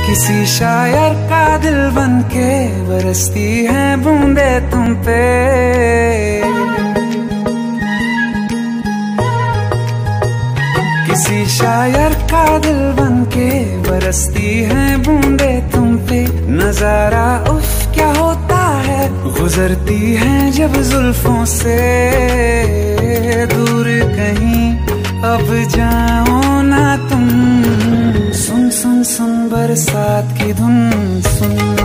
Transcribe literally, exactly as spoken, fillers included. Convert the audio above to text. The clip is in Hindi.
किसी शायर का दिल बनके बरसती है बूंदे तुम पे। किसी शायर का दिल बनके बरसती है बूंदे तुम पे। नजारा उफ क्या होता है, गुजरती है जब जुल्फों से। दूर कहीं अब जाओ ना तुम, सुन सुन सुन बरसात की धुन सुन।